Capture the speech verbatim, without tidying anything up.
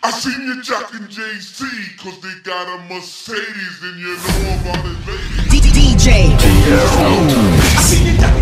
I seen you jockin' J C, cause they got a Mercedes and you know about it, lady. D J. I seen you